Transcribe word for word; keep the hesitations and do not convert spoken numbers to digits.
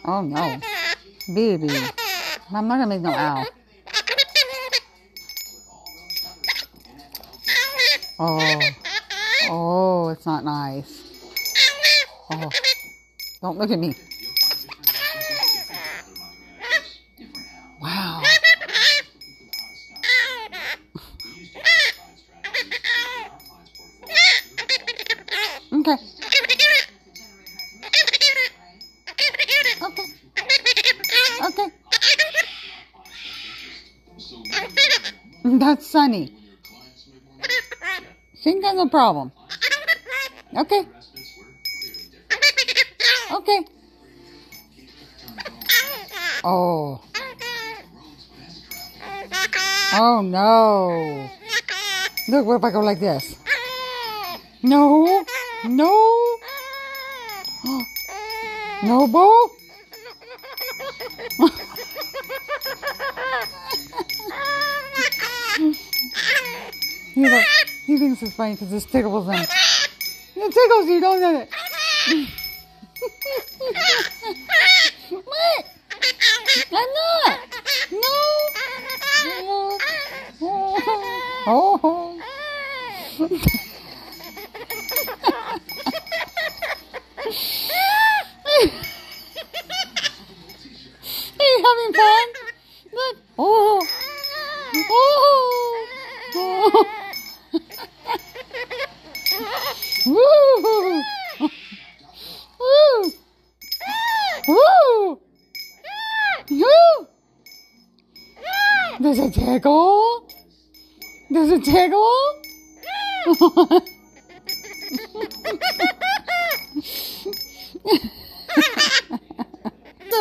Oh no. Baby. I'm not gonna make no owl. Oh. Oh, it's not nice. Oh. Don't look at me. Wow. Okay. Okay. Okay. That's Sunny. She ain't got no problem. Okay. Okay. Oh. Oh no. Look, what if I go like this? No. No. No, Bo. he, like, he thinks it's funny because it's Tickles and it tickles you, don't it? What? I'm not. No. No. Oh. Are you having fun? Look. Oh. Oh. Oh. Woo. Woo. Woo. Woo. Does it tickle? Does it tickle?